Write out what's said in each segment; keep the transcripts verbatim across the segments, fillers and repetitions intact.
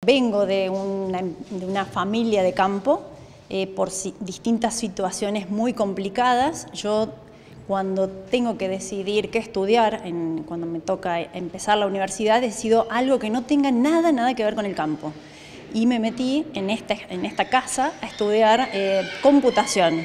vengo de una, de una familia de campo, eh, por si, distintas situaciones muy complicadas. Yo, cuando tengo que decidir qué estudiar, en, cuando me toca empezar la universidad, decido algo que no tenga nada, nada que ver con el campo. Y me metí en esta, en esta casa a estudiar eh, computación.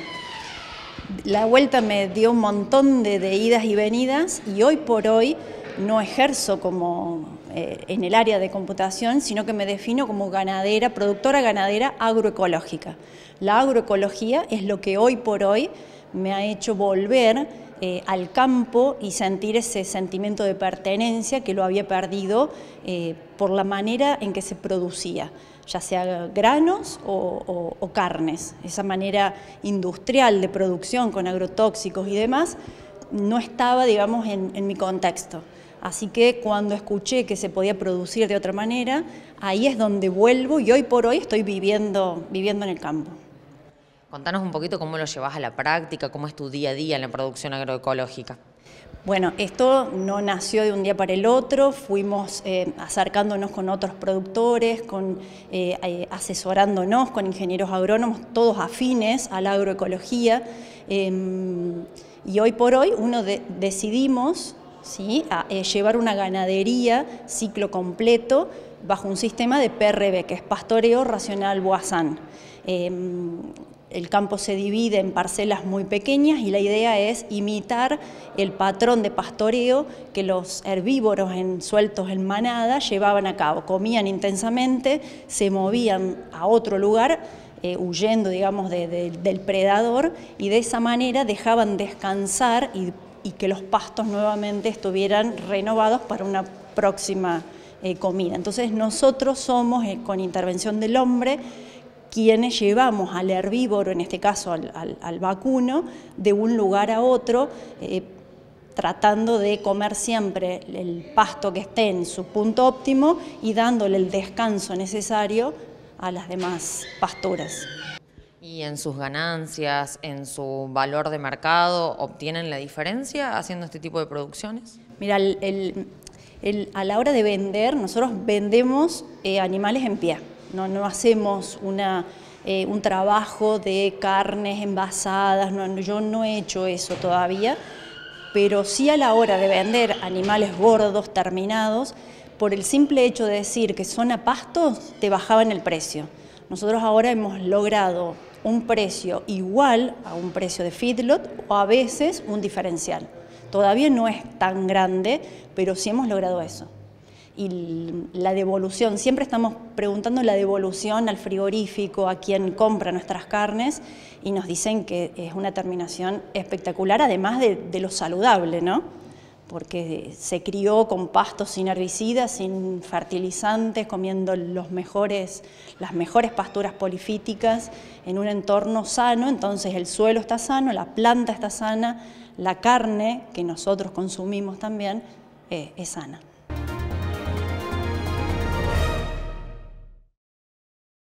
La vuelta me dio un montón de, de idas y venidas, y hoy por hoy no ejerzo como eh, en el área de computación, sino que me defino como ganadera, productora ganadera agroecológica. La agroecología es lo que hoy por hoy me ha hecho volver eh, al campo y sentir ese sentimiento de pertenencia que lo había perdido eh, por la manera en que se producía, ya sea granos o, o, o carnes. Esa manera industrial de producción con agrotóxicos y demás no estaba, digamos, en, en mi contexto. Así que cuando escuché que se podía producir de otra manera, ahí es donde vuelvo, y hoy por hoy estoy viviendo, viviendo en el campo. Contanos un poquito cómo lo llevas a la práctica, cómo es tu día a día en la producción agroecológica. Bueno, esto no nació de un día para el otro, fuimos eh, acercándonos con otros productores, con, eh, asesorándonos con ingenieros agrónomos, todos afines a la agroecología, eh, y hoy por hoy uno de, decidimos ¿sí? a, eh, llevar una ganadería ciclo completo bajo un sistema de P R B, que es pastoreo racional Boissin. Eh, El campo se divide en parcelas muy pequeñas y la idea es imitar el patrón de pastoreo que los herbívoros en, sueltos en manada llevaban a cabo. Comían intensamente, se movían a otro lugar, eh, huyendo, digamos, de, de, del predador, y de esa manera dejaban descansar y, y que los pastos nuevamente estuvieran renovados para una próxima eh, comida. Entonces nosotros somos, eh, con intervención del hombre, quienes llevamos al herbívoro, en este caso al, al, al vacuno, de un lugar a otro, eh, tratando de comer siempre el pasto que esté en su punto óptimo y dándole el descanso necesario a las demás pasturas. ¿Y en sus ganancias, en su valor de mercado, obtienen la diferencia haciendo este tipo de producciones? Mira, el, el, el, a la hora de vender, nosotros vendemos eh, animales en pie. No, no hacemos una, eh, un trabajo de carnes envasadas, no, yo no he hecho eso todavía, pero sí a la hora de vender animales gordos, terminados, por el simple hecho de decir que son a pastos, te bajaban el precio. Nosotros ahora hemos logrado un precio igual a un precio de feedlot, o a veces un diferencial. Todavía no es tan grande, pero sí hemos logrado eso. Y la devolución, siempre estamos preguntando la devolución al frigorífico, a quien compra nuestras carnes, y nos dicen que es una terminación espectacular, además de, de lo saludable, ¿no? Porque se crió con pastos sin herbicidas, sin fertilizantes, comiendo los mejores, las mejores pasturas polifíticas en un entorno sano. Entonces el suelo está sano, la planta está sana, la carne que nosotros consumimos también eh, es sana.